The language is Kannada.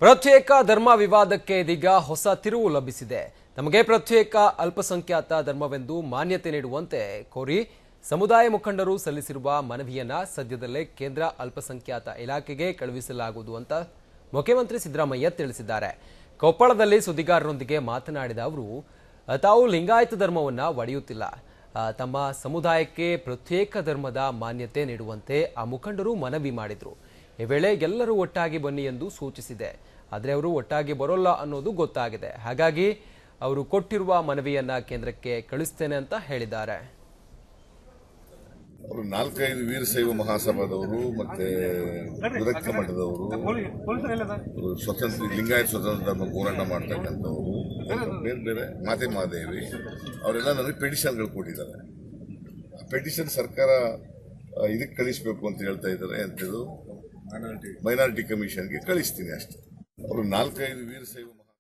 ಪ್ರತ್ಯೇಕ ಧರ್ಮ ವಿವಾದಕ್ಕೆ ಇದೀಗ ಹೊಸ ತಿರುವು ಲಭಿಸಿದೆ. ನಮಗೆ ಪ್ರತ್ಯೇಕ ಅಲ್ಪಸಂಖ್ಯಾತ ಧರ್ಮವೆಂದು ಮಾನ್ಯತೆ ನೀಡುವಂತೆ ಕೋರಿ ಸಮುದಾಯ ಮುಖಂಡರು ಸಲ್ಲಿಸಿರುವ ಮನವಿಯನ್ನ ಸದ್ಯದಲ್ಲೇ ಕೇಂದ್ರ ಅಲ್ಪಸಂಖ್ಯಾತ ಇಲಾಖೆಗೆ ಕಳುಹಿಸಲಾಗುವುದು ಅಂತ ಮುಖ್ಯಮಂತ್ರಿ ಸಿದ್ದರಾಮಯ್ಯ ತಿಳಿಸಿದ್ದಾರೆ. ಕೊಪ್ಪಳದಲ್ಲಿ ಸುದ್ದಿಗಾರರೊಂದಿಗೆ ಮಾತನಾಡಿದ ಅವರು, ತಾವು ಲಿಂಗಾಯತ ಧರ್ಮವನ್ನ ಒಡೆಯುತ್ತಿಲ್ಲ, ತಮ್ಮ ಸಮುದಾಯಕ್ಕೆ ಪ್ರತ್ಯೇಕ ಧರ್ಮದ ಮಾನ್ಯತೆ ನೀಡುವಂತೆ ಆ ಮುಖಂಡರು ಮನವಿ ಮಾಡಿದ್ರು. ಈ ವೇಳೆ ಎಲ್ಲರೂ ಒಟ್ಟಾಗಿ ಬನ್ನಿ ಎಂದು ಸೂಚಿಸಿದೆ. ಆದರೆ ಅವರು ಒಟ್ಟಾಗಿ ಬರೋಲ್ಲ ಅನ್ನೋದು ಗೊತ್ತಾಗಿದೆ. ಹಾಗಾಗಿ ಅವರು ಕೊಟ್ಟಿರುವ ಮನವಿಯನ್ನ ಕೇಂದ್ರಕ್ಕೆ ಕಳಿಸ್ತೇನೆ ಅಂತ ಹೇಳಿದ್ದಾರೆ. ಅವರು 4-5 ವೀರಶೈವ ಮಹಾಸಭಾದವರು ಮತ್ತೆ ವಿರಕ್ತ ಮಠದವರು, ಸ್ವತಂತ್ರ ಲಿಂಗಾಯತ ಸ್ವತಂತ್ರ ಧರ್ಮ ಹೋರಾಟ ಮಾಡ್ತಕ್ಕಂಥವರು, ಬೇರೆ ಬೇರೆ ಮಾತೆ ಮಹಾದೇವಿ ಅವರೆಲ್ಲ ನನಗೆ ಪೆಟಿಷನ್ಗಳು ಕೊಟ್ಟಿದ್ದಾರೆ. ಆ ಪೆಟಿಷನ್ ಸರ್ಕಾರ ಇದಕ್ಕೆ ಕಳಿಸಬೇಕು ಅಂತ ಹೇಳ್ತಾ ಇದ್ದಾರೆ. ಅಂತೇಳಿ ಮೈನಾರಿಟಿ ಕಮಿಷನ್ಗೆ ಕಳಿಸ್ತೀನಿ ಅಷ್ಟೇ. ಅವರು 4-5 ವೀರಶೈವ